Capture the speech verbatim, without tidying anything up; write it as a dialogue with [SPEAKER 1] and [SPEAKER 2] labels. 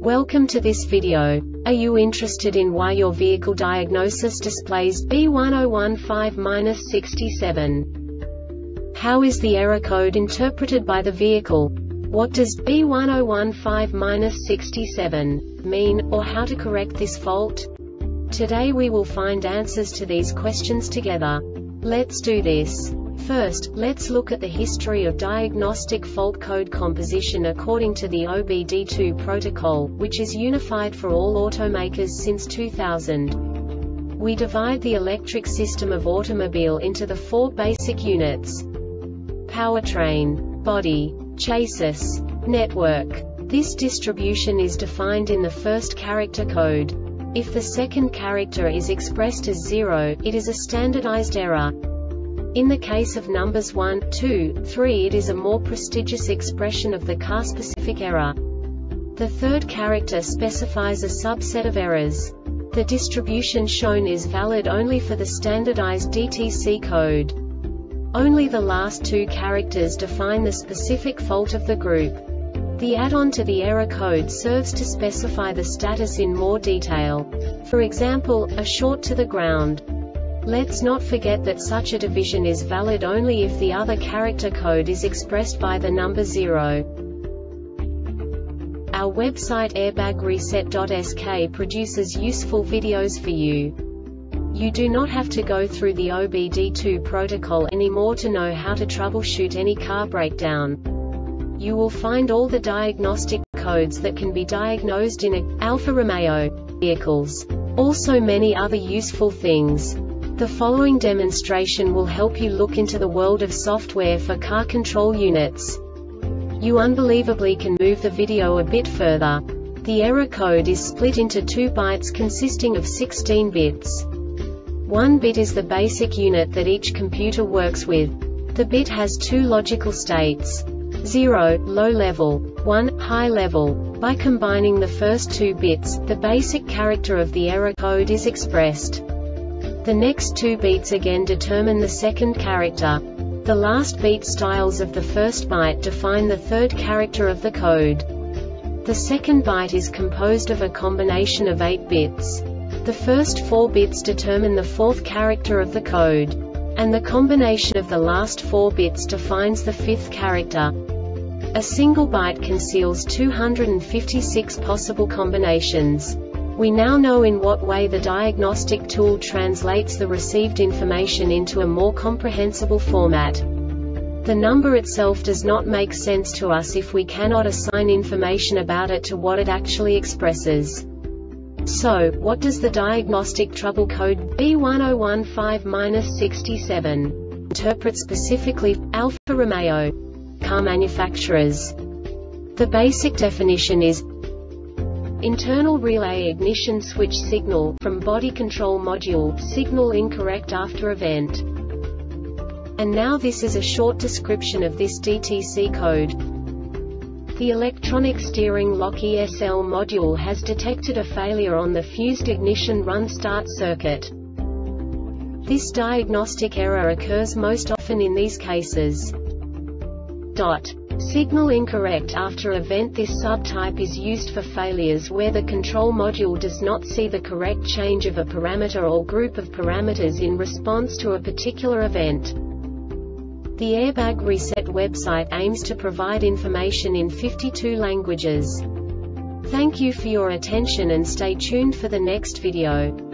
[SPEAKER 1] Welcome to this video. Are you interested in why your vehicle diagnosis displays B one zero one five dash sixty-seven? How is the error code interpreted by the vehicle? What does B one zero one five dash sixty-seven mean, or how to correct this fault? Today we will find answers to these questions together. Let's do this. First, let's look at the history of diagnostic fault code composition according to the O B D two protocol, which is unified for all automakers since two thousand. We divide the electric system of automobile into the four basic units: powertrain, body, chassis, network. This distribution is defined in the first character code. If the second character is expressed as zero, it is a standardized error. In the case of numbers one, two, three, it is a more prestigious expression of the car-specific error. The third character specifies a subset of errors. The distribution shown is valid only for the standardized D T C code. Only the last two characters define the specific fault of the group. The add-on to the error code serves to specify the status in more detail. For example, a short to the ground. Let's not forget that such a division is valid only if the other character code is expressed by the number zero. Our website airbag reset dot S K produces useful videos for you. You do not have to go through the O B D two protocol anymore to know how to troubleshoot any car breakdown. You will find all the diagnostic codes that can be diagnosed in a Alfa Romeo vehicles. Also many other useful things. The following demonstration will help you look into the world of software for car control units. You unbelievably can move the video a bit further. The error code is split into two bytes consisting of sixteen bits. One bit is the basic unit that each computer works with. The bit has two logical states: zero, low level, one, high level. By combining the first two bits, the basic character of the error code is expressed. The next two beats again determine the second character. The last beat styles of the first byte define the third character of the code. The second byte is composed of a combination of eight bits. The first four bits determine the fourth character of the code. And the combination of the last four bits defines the fifth character. A single byte conceals two hundred fifty-six possible combinations. We now know in what way the diagnostic tool translates the received information into a more comprehensible format. The number itself does not make sense to us if we cannot assign information about it to what it actually expresses. So, what does the diagnostic trouble code B one zero one five dash sixty-seven interpret specifically for Alfa Romeo car manufacturers? The basic definition is internal relay ignition switch signal, from body control module, signal incorrect after event. And now this is a short description of this D T C code. The electronic steering lock E S L module has detected a failure on the fused ignition run start circuit. This diagnostic error occurs most often in these cases. Dot. Signal incorrect after event. This subtype is used for failures where the control module does not see the correct change of a parameter or group of parameters in response to a particular event. The Airbag Reset website aims to provide information in fifty-two languages. Thank you for your attention and stay tuned for the next video.